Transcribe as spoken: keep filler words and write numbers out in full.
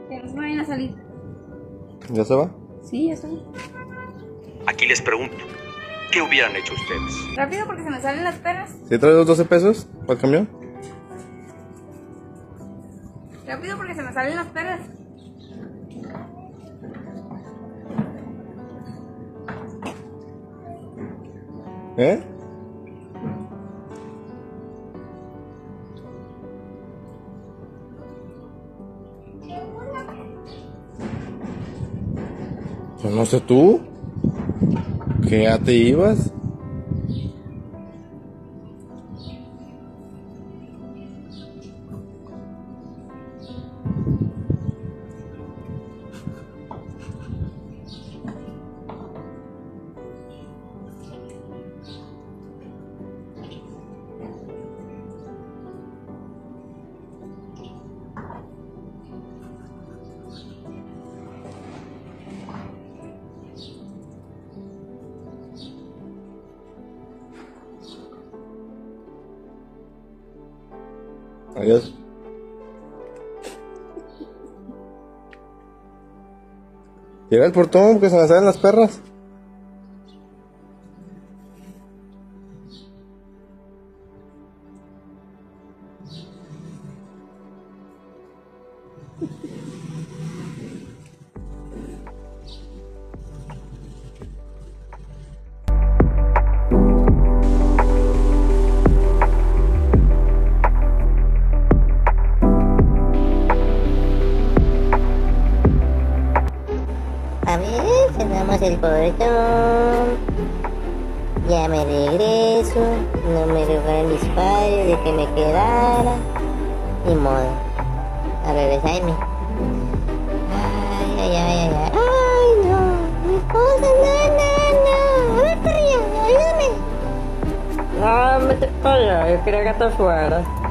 Que no se vayan a salir. ¿Ya se va? Sí, ya está. Aquí les pregunto, ¿qué hubieran hecho ustedes? Rápido porque se me salen las perras. ¿Sí traes los doce pesos para el camión? Rápido porque se me salen las perras. ¿Eh? Pues no sé tú, que ya te ibas. Adiós. Llega el portón porque se me salen las perras. A ver, cerramos el portón. Ya me regreso. No me robaron mis padres de que me quedara. Ni modo. A regresarme. Ay, ay, ay, ay, ay. Ay, no. Mi esposa, no, no, no. A ver, perrilla, ayúdame. No, vete para allá, yo quería que te fuera.